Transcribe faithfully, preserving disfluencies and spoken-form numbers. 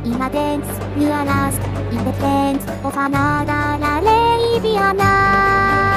in a dance, you are lost in the dance of another Arabiana.